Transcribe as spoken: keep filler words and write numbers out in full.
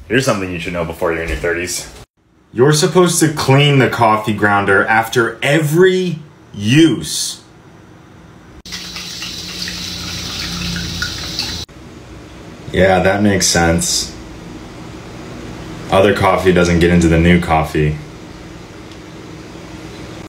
Here's something you should know before you're in your thirties. You're supposed to clean the coffee grounder after every use. Yeah, that makes sense. Other coffee doesn't get into the new coffee.